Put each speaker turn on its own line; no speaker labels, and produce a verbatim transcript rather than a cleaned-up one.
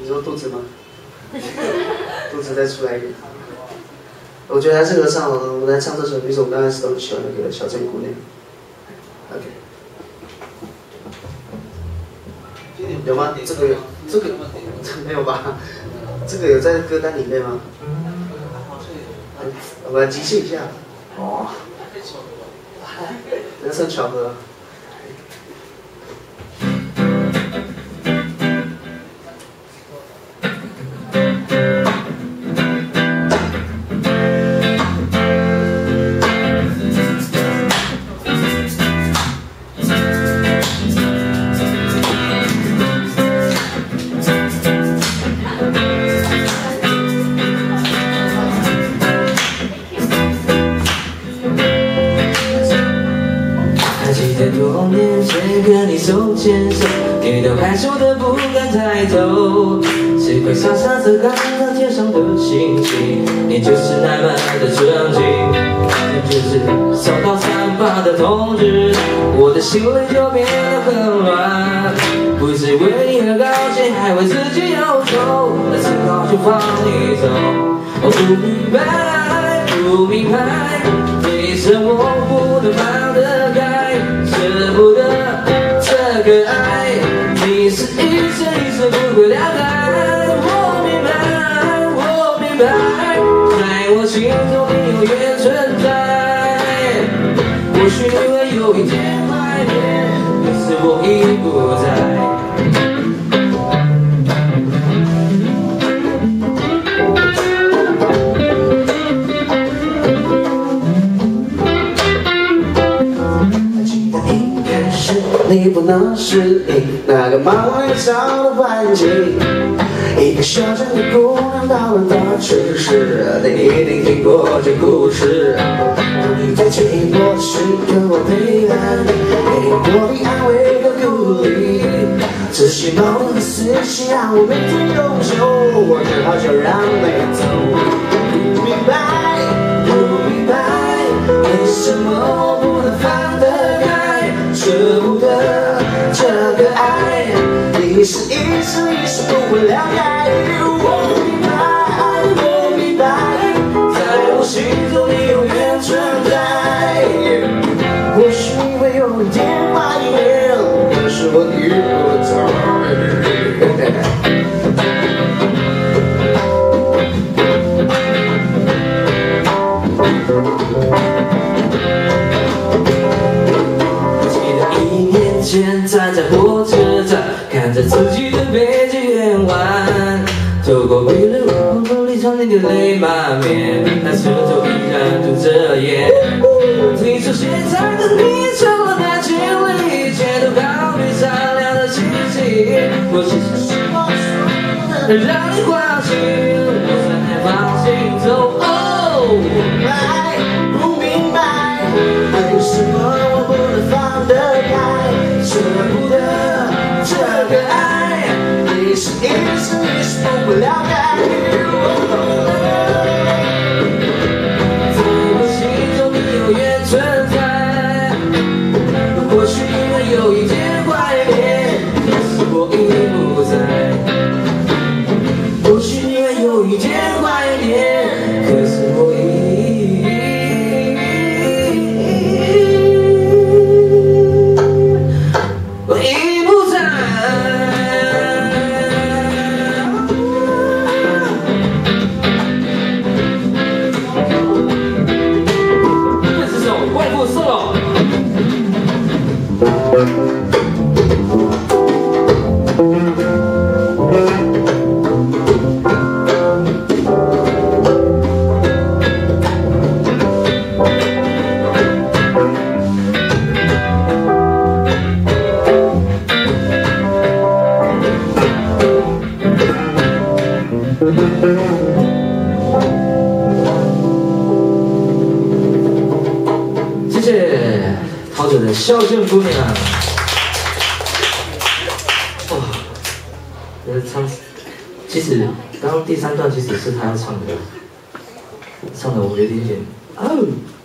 你说肚子吗？肚子再出来一点。我觉得还是合唱哦，我们来唱这首，因为我刚开始都很喜欢那个小镇姑娘。OK。有吗？这个有，这个没有吧？这个有在歌单里面吗？我们来即兴一下。哦。那算巧合。
多年前跟你手牵手，你都害羞的不敢抬头，只会傻傻地看着天上的星星。你就是那么的纯净，你就是收到三八的通知，我的心里就变得很乱。不是为你而高兴，还为自己忧愁，那时候就放你走。我不明白，不明白，为什么不能放得开？舍不得这个爱，你是一生一世不会了解。我明白，我明白，在我心中你永远存在。或许你会有一天怀念，可是我已不在。
你不能适应那个忙乱嘈杂的环境，一个小镇的姑娘到了大城市，你一定听过这故事。当你最寂寞的时刻，我陪伴你，给你多的安慰和鼓励。这些矛盾的思绪让我每天忧愁，我只好就让你走。不明白，不明白，为什么不能放得开？舍不得这个爱，你是一生一世不会了解。我明白，我明白，在我心中你永远存在。或许你会有一天怀念，可是我已不在。
站在火车站，看着自己的北极圆弯，透过碧绿雾雾里窗帘的泪满面，那舌头依然堵着眼。听说现在的你成了那千里，一切都告别善良的气息。我是什么说的让你挂心，我才放心走。哦，
不明白，为什么我不能放得开？舍不得这个爱，你是一生一世不会了解。
在我心中你永远存在。或许你会有一天怀念，可是我已不在。或许你会有一天怀念，可是我已。 谢谢陶喆的《小镇姑娘》。哇，呃，唱，其实刚刚第三段其实是他要唱的，唱的我有点点哦。